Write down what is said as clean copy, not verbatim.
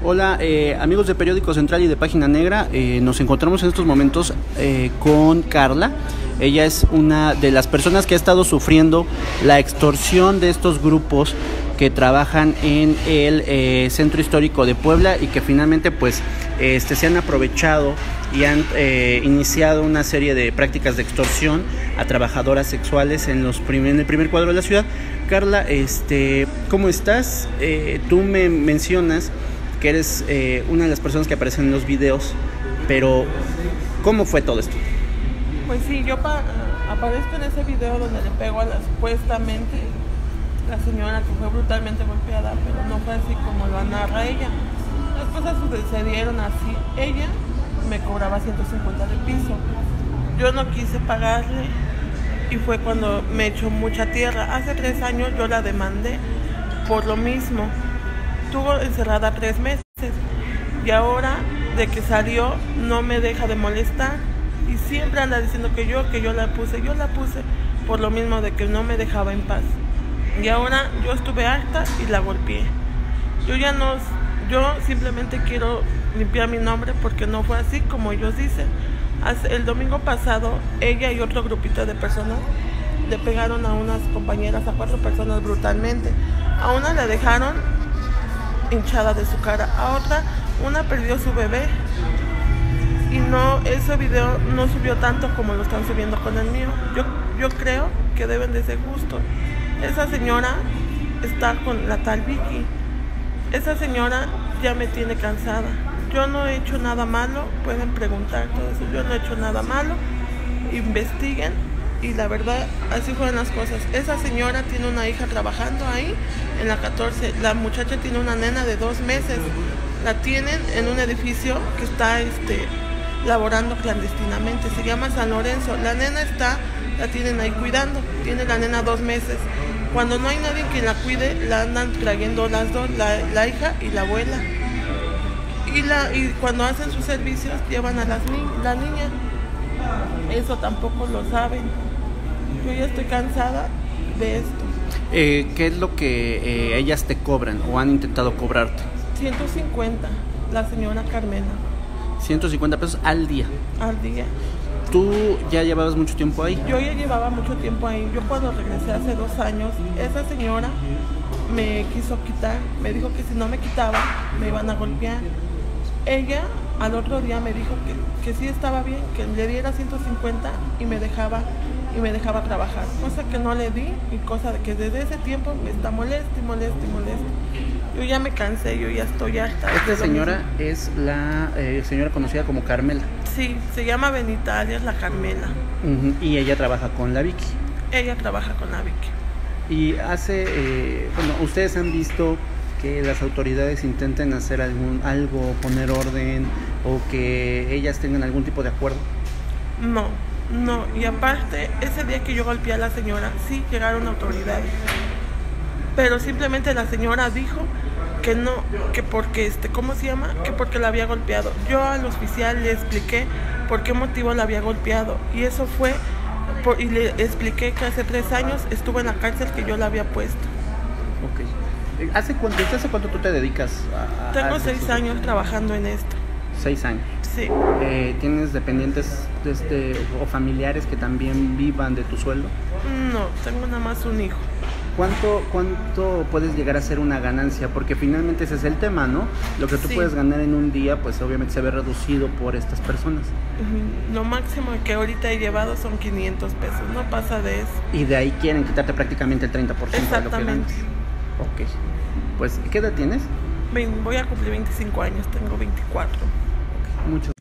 Hola amigos de Periódico Central y de Página Negra, nos encontramos en estos momentos con Carla. Ella es una de las personas que ha estado sufriendo la extorsión de estos grupos que trabajan en el Centro Histórico de Puebla y que finalmente pues se han aprovechado y han iniciado una serie de prácticas de extorsión a trabajadoras sexuales en el primer cuadro de la ciudad. Carla, ¿cómo estás? Tú me mencionas que eres una de las personas que aparecen en los videos, pero ¿cómo fue todo esto? Pues sí, yo aparezco en ese video donde le pego a la supuestamente la señora que fue brutalmente golpeada, pero no fue así como lo narra ella. Las cosas sucedieron así. Ella me cobraba 150 de piso. Yo no quise pagarle y fue cuando me echó mucha tierra. Hace 3 años yo la demandé por lo mismo. Estuvo encerrada 3 meses y ahora de que salió no me deja de molestar y siempre anda diciendo que yo la puse por lo mismo de que no me dejaba en paz. Y ahora yo estuve harta y la golpeé. Yo simplemente quiero limpiar mi nombre porque no fue así como ellos dicen. El domingo pasado ella y otro grupito de personas le pegaron a unas compañeras, a 4 personas brutalmente. A una la dejaron hinchada de su cara, a otra una perdió su bebé y ese video no subió tanto como lo están subiendo con el mío. Yo creo que deben de ser justos. Esa señora está con la tal Vicky. Esa señora ya me tiene cansada. Yo no he hecho nada malo, pueden preguntar todo eso. Yo no he hecho nada malo, investiguen. Y la verdad, así fueron las cosas. Esa señora tiene una hija trabajando ahí en la 14. La muchacha tiene una nena de 2 meses. La tienen en un edificio que está laborando clandestinamente. Se llama San Lorenzo. La nena la tienen ahí cuidando. Tiene la nena 2 meses. Cuando no hay nadie que la cuide, la andan trayendo las dos, la hija y la abuela. Y cuando hacen sus servicios, llevan a la niña. Eso tampoco lo saben. Yo ya estoy cansada de esto. ¿Qué es lo que ellas te cobran o han intentado cobrarte? 150, la señora Carmela. 150 pesos al día. Al día. ¿Tú ya llevabas mucho tiempo ahí? Yo ya llevaba mucho tiempo ahí. Yo cuando regresé hace 2 años, esa señora me quiso quitar. Me dijo que si no me quitaba, me iban a golpear. Ella al otro día me dijo que sí estaba bien, que le diera 150 y me dejaba trabajar, cosa que no le di y cosa de que desde ese tiempo me está molesta. Yo ya me cansé, yo ya estoy harta. Esta señora es la señora conocida como Carmela. Sí, se llama Benita, alias la Carmela. Y ella trabaja con la Vicky. Ella trabaja con la Vicky. Y ustedes han visto que las autoridades intenten hacer algo, poner orden o que ellas tengan algún tipo de acuerdo. No, y aparte, ese día que yo golpeé a la señora, sí llegaron autoridades, pero simplemente la señora dijo que no, que porque, ¿cómo se llama? Que porque la había golpeado. Yo al oficial le expliqué por qué motivo la había golpeado, y eso fue, y le expliqué que hace 3 años estuvo en la cárcel que yo la había puesto. Ok. ¿Hace cuánto tú te dedicas a Tengo 6 años trabajando en esto. 6 años. Sí. ¿Tienes dependientes o familiares que también vivan de tu sueldo? No, tengo nada más un hijo. ¿Cuánto puedes llegar a ser una ganancia? Porque finalmente ese es el tema, ¿no? Lo que tú puedes ganar en un día, pues obviamente se ve reducido por estas personas. Lo máximo que ahorita he llevado son 500 pesos, no pasa de eso. Y de ahí quieren quitarte prácticamente el 30% de lo que ganas. Exactamente. Ok. Pues, ¿qué edad tienes? Voy a cumplir 25 años, tengo 24. Okay. Muchas